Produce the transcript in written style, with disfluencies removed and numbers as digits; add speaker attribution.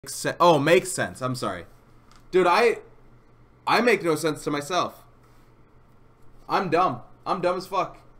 Speaker 1: Oh, makes sense. I'm sorry. Dude, I make no sense to myself. I'm dumb. I'm dumb as fuck.